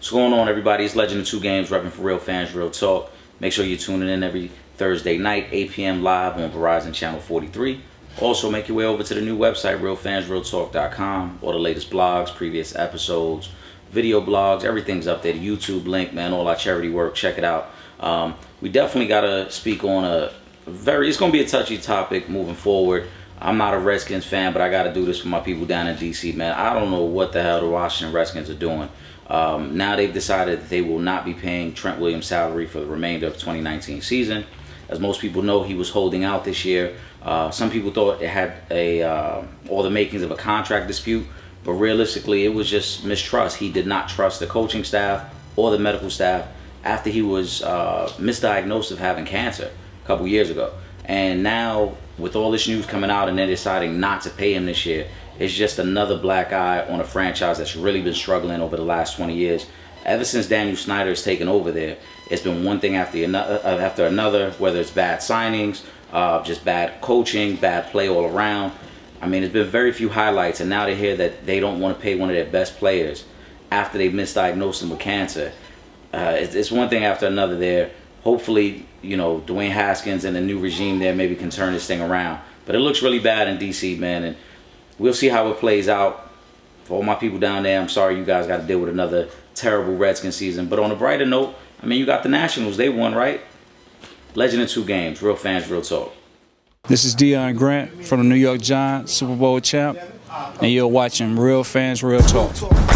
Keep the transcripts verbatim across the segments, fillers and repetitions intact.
What's going on, everybody? It's Legend of Two Games, repping for Real Fans, Real Talk. Make sure you're tuning in every Thursday night, eight P M live on Verizon Channel forty-three. Also, make your way over to the new website, real fans real talk dot com. All the latest blogs, previous episodes, video blogs, everything's up there. The YouTube link, man, all our charity work. Check it out. Um, we definitely got to speak on a very, it's going to be a touchy topic moving forward. I'm not a Redskins fan, but I got to do this for my people down in D C, man. I don't know what the hell the Washington Redskins are doing. Um, now they've decided that they will not be paying Trent Williams' salary for the remainder of the twenty nineteen season. As most people know, he was holding out this year. Uh, some people thought it had a uh, all the makings of a contract dispute, but realistically, it was just mistrust. He did not trust the coaching staff or the medical staff after he was uh, misdiagnosed of having cancer a couple years ago. And now, with all this news coming out and they're deciding not to pay him this year, it's just another black eye on a franchise that's really been struggling over the last twenty years. Ever since Daniel Snyder has taken over there, it's been one thing after another, after another, whether it's bad signings, uh, just bad coaching, bad play all around. I mean, there's been very few highlights, and now they hear that they don't want to pay one of their best players after they've misdiagnosed him with cancer. Uh, it's, it's one thing after another there. Hopefully, you know, Dwayne Haskins and the new regime there maybe can turn this thing around. But it looks really bad in D C, man, and we'll see how it plays out. For all my people down there, I'm sorry you guys got to deal with another terrible Redskins season. But on a brighter note, I mean, you got the Nationals. They won, right? Legend of Two Games. Real Fans, Real Talk. This is Deion Grant from the New York Giants, Super Bowl champ, and you're watching Real Fans, Real Talk.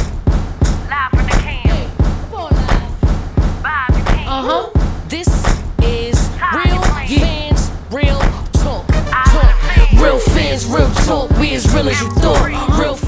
Uh-huh. This is Real Fans, Real Talk. Talk. Real Fans, Real Talk. We as real as you thought. Real